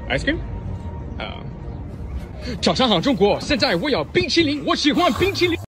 ice cream？ 早上好，中国！现在我要冰淇淋，我喜欢冰淇淋。